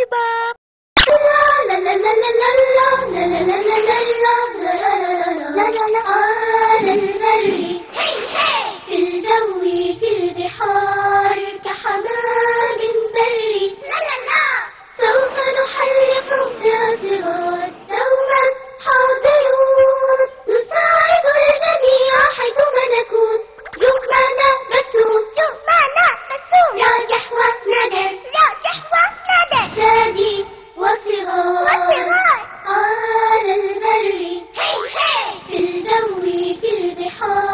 الباب. على البر في الجو في البحار كحمام بري سوف نحلق باعتراض دوما حاضرون نساعد الجميع حيثما نكون جمعنا مسؤول راجح وندى شادي وصغار على البر في الجو في البحار